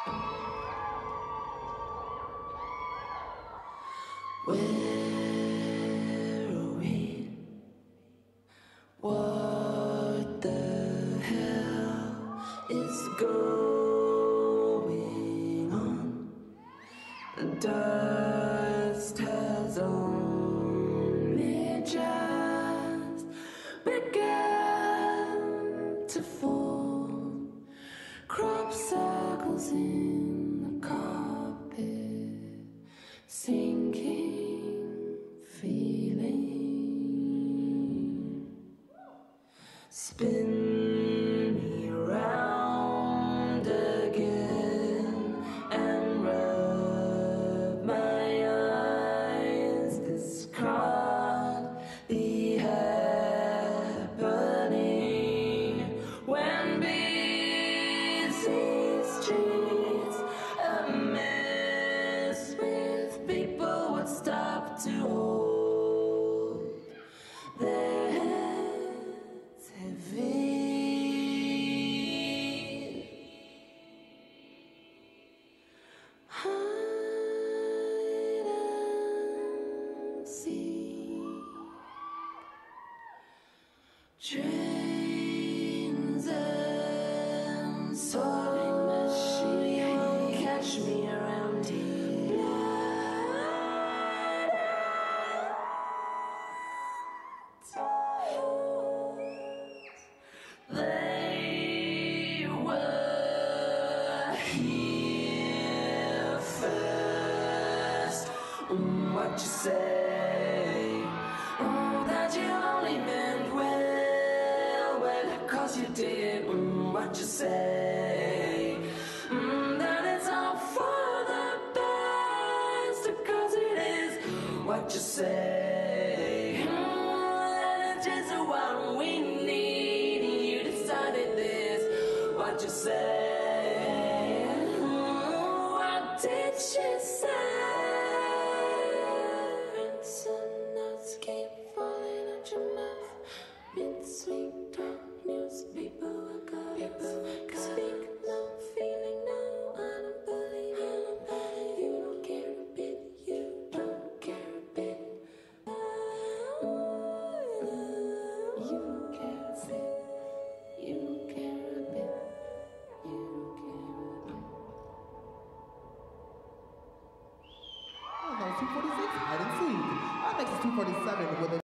Where are we? What the hell is going on? The dust has only just begun to fall. Crop circles in the carpet, sinking feeling. Spin me around again and rub my eyes. This can't be happening when busy streets a mess with people would stop to hold their heads heavy. Hide and seek. Trains and soaring machines catch me around here. They were here first. What you say? Oh, that you only meant well, 'cause you did. What you say? That it's all for the best, 'cause it is. What you say? That it's just what we need. You decided this. What you say? What did she say? Notes keep falling out your mouth. Mid-sweet talk, newspaper, I got it. Speak, no feeling, no, I don't believe you. You don't care a bit, you don't care a bit. You don't care a bit, you don't care a bit, you don't care a bit. Oh, that was 246. I didn't see. Next is 247 with a